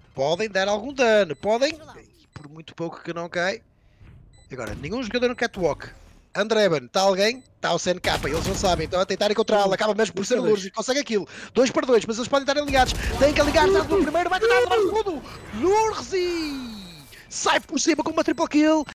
podem dar algum dano, podem, por muito pouco que não cai. Agora, nenhum jogador no catwalk. Andreban, está alguém? Está o CNK, eles não sabem, estão a tentar encontrá-lo, acaba mesmo por ser o Lourdes, consegue aquilo, 2 para 2, mas eles podem estar ligados, têm que ligar, está no primeiro, vai tentar levar o segundo, Lourdes sai por cima com uma triple kill,